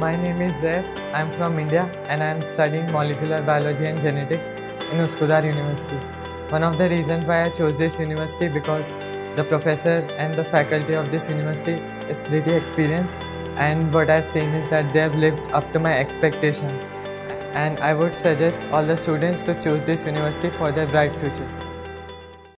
My name is Zaid. I am from India and I am studying molecular biology and genetics in Uskudar University. One of the reasons why I chose this university because the professor and the faculty of this university is pretty experienced, and what I've seen is that they have lived up to my expectations. And I would suggest all the students to choose this university for their bright future.